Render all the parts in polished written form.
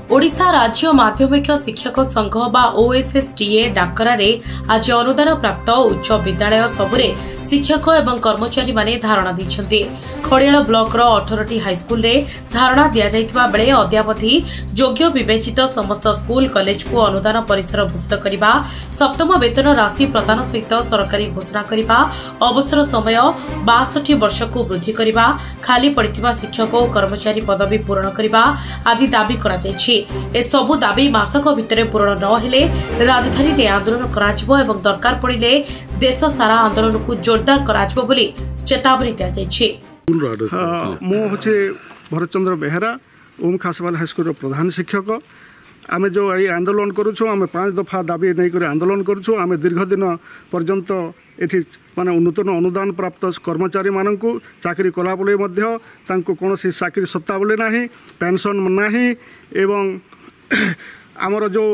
ओडिशा राज्य माध्यमिक शिक्षक संघ बा ओएसएसटीए डाकरारे आज अनुदान प्राप्त उच्च विद्यालय सबुरे शिक्षक एवं कर्मचारी माने धारणा दैछन्ते। खड़ियाल ब्लॉक रो 18टी हाईस्कूल रे धारणा दिया जायतिबा बेले अद्यावधि योग्य विवेचित समस्त स्कूल कॉलेज को अनुदान परिसर भुक्त करिबा, सप्तम वेतन राशि प्रदान सहित सरकारी घोषणा करिबा, अवसर समय 62 वर्ष को वृद्धि करिबा, खाली पड़िथिबा शिक्षक और कर्मचारी पदवी पूरण करिबा आदि दाबी करा जायछि। ए सबु दाबी मासक भितरे पूरण न हेले राजधानी रे आंदोलन कराजिबो एवं दरकार पड़िले देश सारा आंदोलन को जोरदार कराजिबो बोली चेतावनी दिया जायछि। मो होचे भरतचंद्र बेहेरा ओम खासवाल हाईस्कूल प्रधान शिक्षक। आमे जो ये आंदोलन करूँ आमे 5 दफा दाबी नहीं कर आंदोलन करूँ। आमे दीर्घ दिन पर्यंत एठी माने नूतन अनुदान प्राप्त कर्मचारी मानकु चाकरी कला बेले मध्य तांको कोनोसी चाकरी सत्ता बोले नाही, पेंशन नाही एवं आमर जो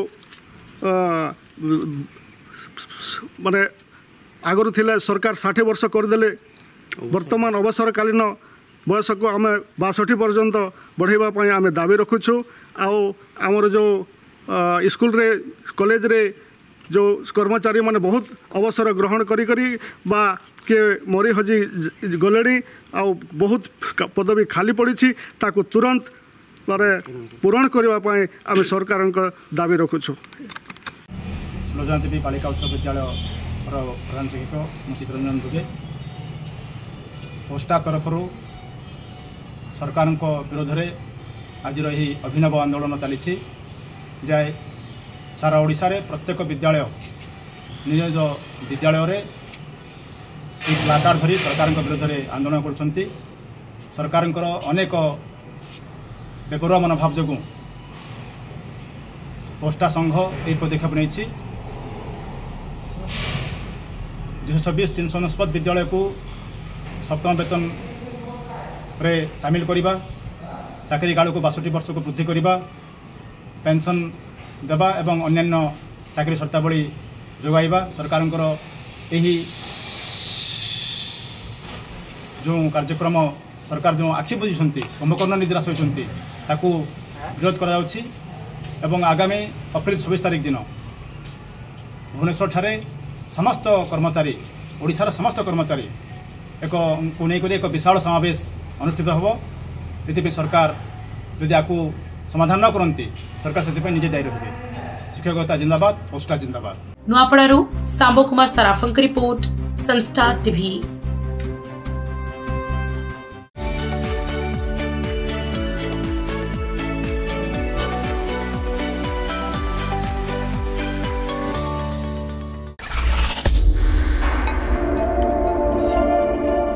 माने आगरु थिला सरकार 60 वर्ष करदेले वर्तमान अवसरकालीन बयस को आम 62 पर्यंत बढ़ावा आम दाबी रखुचु। आमर जो स्कूल रे कॉलेज रे जो कर्मचारी माने बहुत अवसर ग्रहण करी बा के मरी हजी गले बहुत पदवी खाली पड़ी ताकू तुरंत माने पूरण करने आम सरकार दाबी रखुचु। सुलजानदेवी बालिका उच्च विद्यालय प्रधान शिक्षक चित्ररंजन दुबे पोस्टा तरफ सरकार विरोध में आज अभिनव आंदोलन चली जाए सारा ओडिशा रे प्रत्येक विद्यालय निज निज विद्यालय रे प्लाकार्ड धरी सरकार विरोध में आंदोलन कर सरकार अनेक बेपरुआ मनोभाव जो पोस्टा संघ यही पदक्षेप नहीं 226-349 विद्यालय को सप्तम वेतन रे सामिल करिबा, चाकरी काल को 62 वर्ष को वृद्धि करिबा, पेंशन देवा एवं अन्यान्य चाकरी शर्तावली जोगाइबा सरकार यही जो कार्यक्रम सरकार जो आखि बुझी कुंभकर्ण निद्रास होती विरोध कर आगामी अप्रैल 26 तारिख दिन भुवनेश्वर ठारे समस्त कर्मचारी ओडिशार समस्त कर्मचारी एक विशाल समावेश अनुष्ठित होब। ये सरकार यदि आपको समाधान न करती सरकार से निजे दायी रहे। शिक्षकता जिंदाबाद, पोस्टा जिंदाबाद। नुआपड़ारू सांबो कुमार सराफंक रिपोर्ट, सनस्टार टीवी।